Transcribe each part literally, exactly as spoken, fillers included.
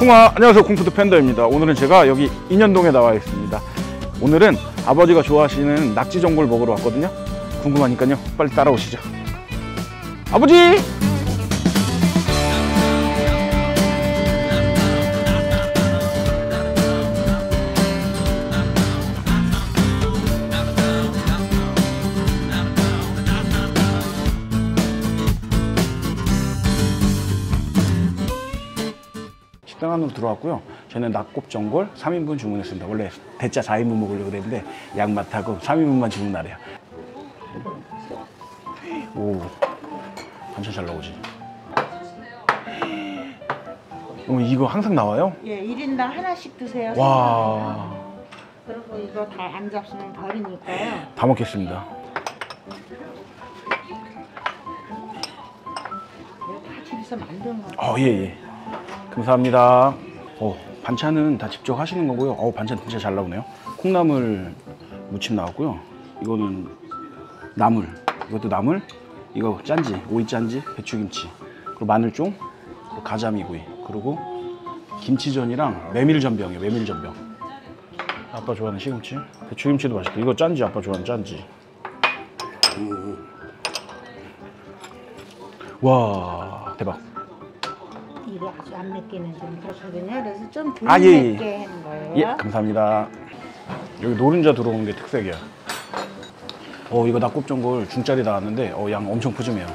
쿵아, 안녕하세요. 쿵푸드 팬더입니다. 오늘은 제가 여기 인현동에 나와 있습니다. 오늘은 아버지가 좋아하시는 낙지 전골 먹으러 왔거든요. 궁금하니까요, 빨리 따라오시죠. 아버지! 식당 안으로 들어왔고요. 저는 낙곱전골 삼 인분 주문했습니다. 원래 대짜 사 인분 먹으려고 그랬는데 양맛하고 삼 인분만 주문하래요. 오, 반찬 잘 나오지. 어, 이거 항상 나와요? 예, 일 인당 하나씩 드세요. 와. 그리고 이거 다 안 잡수면 버리니까요. 다 먹겠습니다. 이거 다 집에서 만든 거. 어, 예, 예. 감사합니다. 어, 반찬은 다 직접 하시는 거고요. 어, 반찬 진짜 잘 나오네요. 콩나물 무침 나왔고요. 이거는 나물, 이것도 나물, 이거 짠지, 오이 짠지, 배추김치, 그리고 마늘종, 그리고 가자미구이, 그리고 김치전이랑 메밀전병이에요. 메밀전병. 아빠 좋아하는 시금치, 배추김치도 맛있고, 이거 짠지, 아빠 좋아하는 짠지. 와, 대박. 이거 아주 안 맵게는 좀 그렇거든요. 그래서 좀 덜 아, 예, 예. 맵게 하는 거예요. 예, 감사합니다. 여기 노른자 들어오는 게 특색이야. 어, 이거 낙곱전골 중짜리 나왔는데 어, 양 엄청 푸짐해요.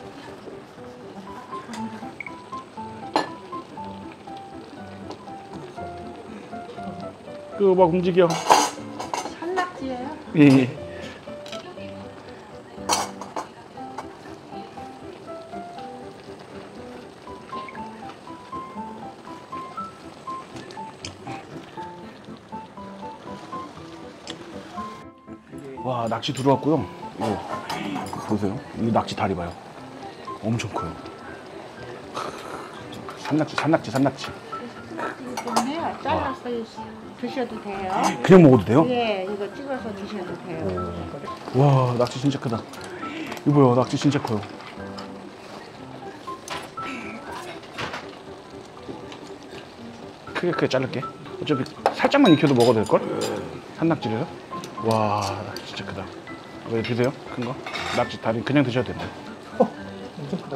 그 막 움직여. 산낙지예요. 예, 예. 와, 낙지 들어왔고요. 이거 보세요. 이 낙지 다리 봐요. 엄청 커요. 산낙지, 산낙지, 산낙지. 때문에 잘라서 드셔도 돼요. 그냥 먹어도 돼요? 예, 이거 찍어서 드셔도 돼요. 오. 와, 낙지 진짜 크다. 이거 뭐야, 낙지 진짜 커요. 크게 크게 자를게. 어차피 살짝만 익혀도 먹어도 될걸? 산낙지래요? 와, 낙지 진짜 크다. 이거 드세요? 큰 거? 낙지 다리 그냥 드셔도 된다. 어, 엄청 크다.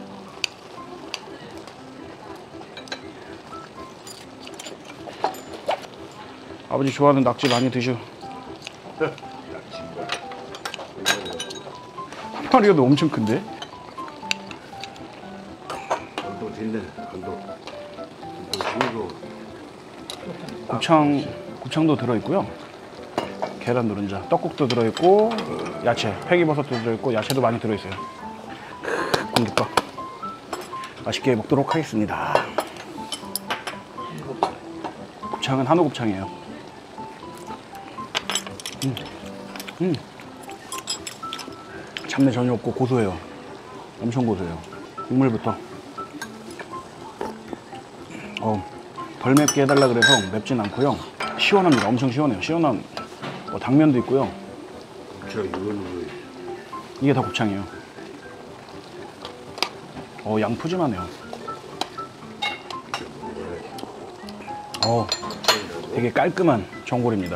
아버지 좋아하는 낙지 많이 드셔. 한 마리가 엄청 큰데? 감동 됐네, 감동. 감동 곱창, 곱창도 들어있고요. 계란 노른자, 떡국도 들어있고, 야채, 팽이버섯도 들어있고, 야채도 많이 들어있어요. 공깃밥 맛있게 먹도록 하겠습니다. 곱창은 한우 곱창이에요. 음, 음. 잡내 전혀 없고 고소해요. 엄청 고소해요. 국물부터. 어, 덜 맵게 해달라 그래서 맵진 않고요. 시원합니다. 엄청 시원해요. 시원한 어, 당면도 있고요. 곱창 이거는 이게 다 곱창이에요. 어, 양 푸짐하네요. 어, 되게 깔끔한 전골입니다.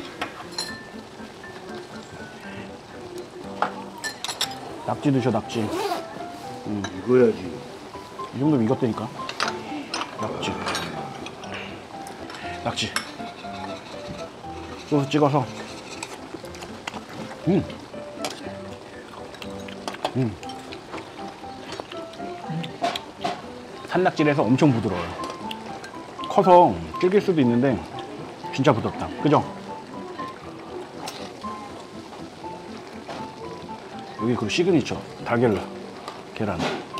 낙지 드셔, 낙지. 음, 익어야지. 이 정도면 익었다니까. 낙지. 낙지. 소스 찍어서. 음. 음. 산낙지라서 엄청 부드러워요. 커서 질길 수도 있는데 진짜 부드럽다. 그죠? 여기 그 시그니처 달걀 계란.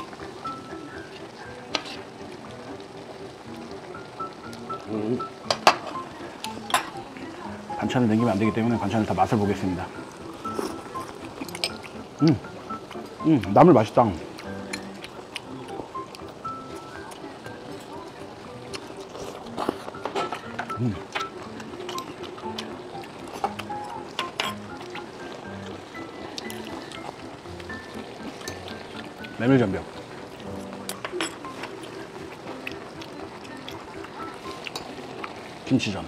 음. 반찬을 남기면 안 되기 때문에 반찬을 다 맛을 보겠습니다. 음, 음, 나물 맛있다. 음. 메밀전병. 김치전.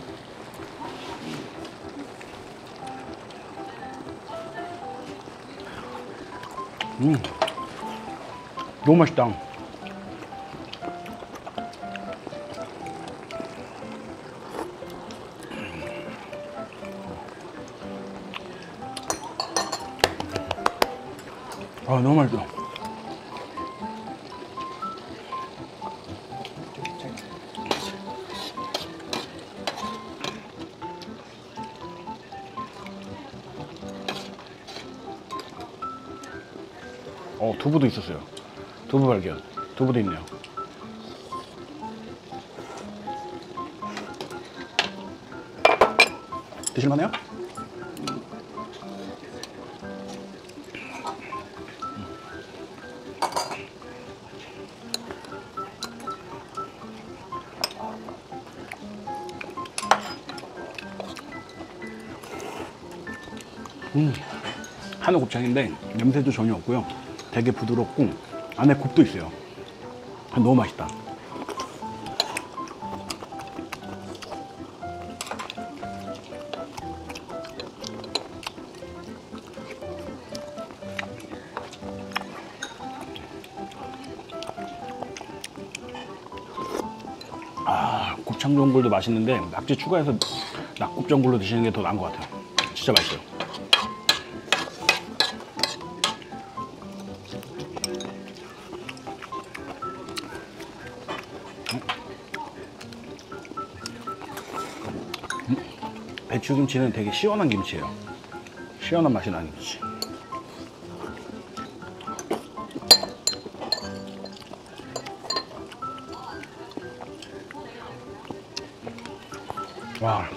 음, 너무 맛있다. 아, 너무 맛있다. 어, 두부도 있었어요. 두부 발견. 두부도 있네요. 드실만해요? 음, 한우 곱창인데 냄새도 전혀 없고요. 되게 부드럽고 안에 곱도 있어요. 너무 맛있다. 아, 곱창 전골도 맛있는데 낙지 추가해서 낙곱 전골로 드시는 게 더 나은 것 같아요. 진짜 맛있어요. 음? 배추김치는 되게 시원한 김치예요. 시원한 맛이 나는 김치. 와.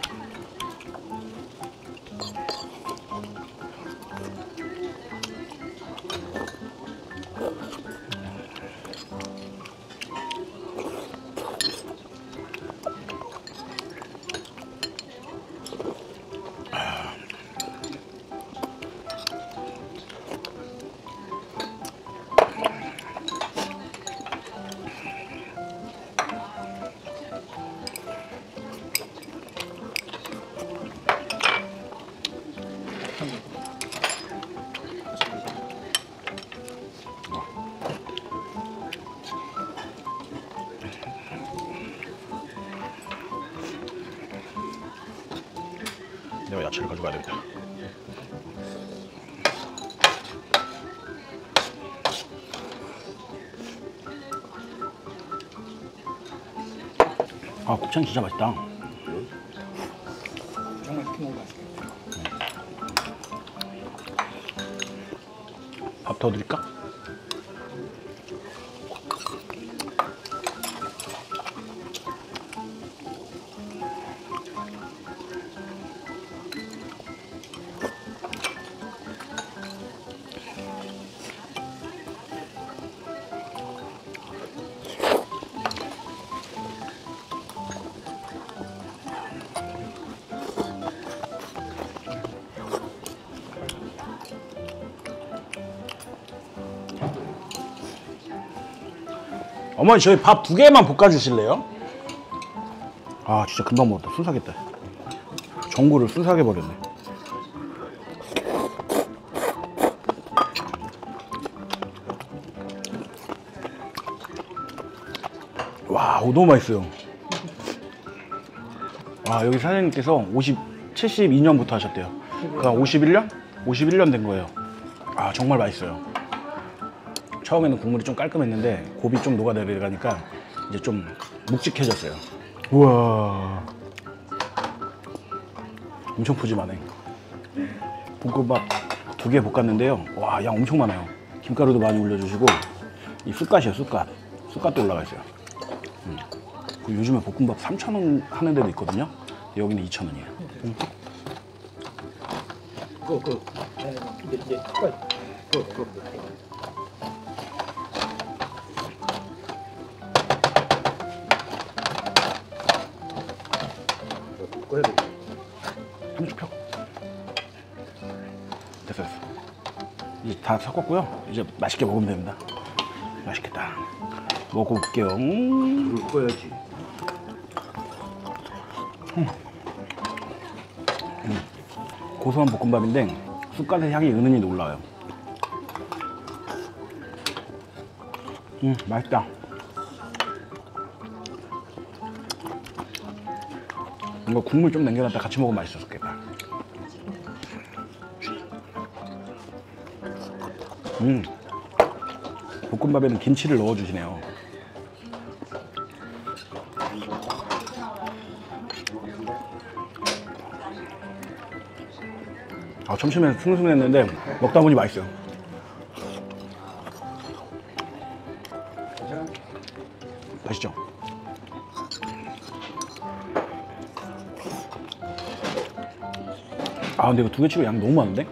내가 야채를 가져가야 되겠다. 아, 곱창 진짜 맛있다. 정말 이렇게 먹으면 맛있겠다. 밥 더 드릴까? 어머니, 저희 밥 두 개만 볶아주실래요? 아, 진짜 금방 먹었다. 순삭했다. 전골을 순삭해 버렸네. 와, 오, 너무 맛있어요. 와, 여기 사장님께서 오십, 칠십이 년부터 하셨대요. 그러니까 오십일 년? 오십일 년 된 거예요. 아, 정말 맛있어요. 처음에는 국물이 좀 깔끔했는데 곱이 좀 녹아내려가니까 이제 좀 묵직해졌어요. 우와, 엄청 푸짐하네. 볶음밥 두 개 볶았는데요. 와, 양 엄청 많아요. 김가루도 많이 올려주시고 이 쑥갓이에요. 쑥갓. 쑥갓도 올라가 있어요. 음. 그리고 요즘에 볶음밥 삼천 원 하는 데도 있거든요. 여기는 이천 원이에요. 음. 그, 그, 네, 이제, 이제, 그, 그, 그. 꺼야 돼. 삼십 표. 됐어, 됐어. 이제 다 섞었고요. 이제 맛있게 먹으면 됩니다. 맛있겠다. 먹어볼게요. 음. 불을 꺼야지. 음. 고소한 볶음밥인데 쑥갓의 향이 은은히 올라와요. 음, 맛있다. 이거 국물 좀 남겨놨다 같이 먹으면 맛있었겠다. 음, 볶음밥에는 김치를 넣어주시네요. 아, 점심에 숭숭했는데 먹다 보니 맛있어요. 맛있죠? 아, 근데 이거 두 개 치고 양 너무 많은데?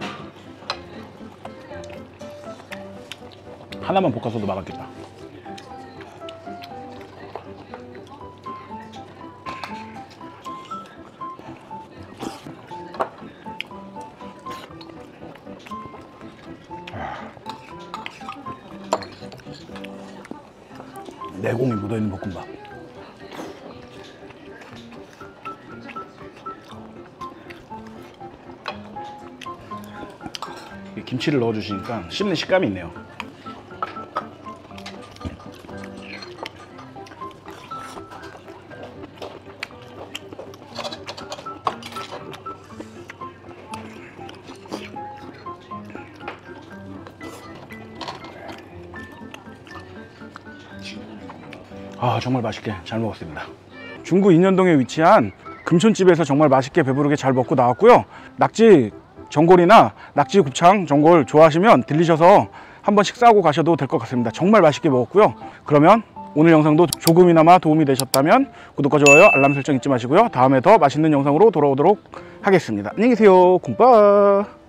하나만 볶아서도 막았겠다. 내공이 묻어있는 볶음밥. 김치를 넣어주시니까 씹는 식감이 있네요. 아, 정말 맛있게 잘 먹었습니다. 중구 인현동에 위치한 금촌집에서 정말 맛있게 배부르게 잘 먹고 나왔고요. 낙지 전골이나 낙지 곱창 전골 좋아하시면 들리셔서 한번 식사하고 가셔도 될 것 같습니다. 정말 맛있게 먹었고요. 그러면 오늘 영상도 조금이나마 도움이 되셨다면 구독과 좋아요, 알람 설정 잊지 마시고요. 다음에 더 맛있는 영상으로 돌아오도록 하겠습니다. 안녕히 계세요. 곰빠.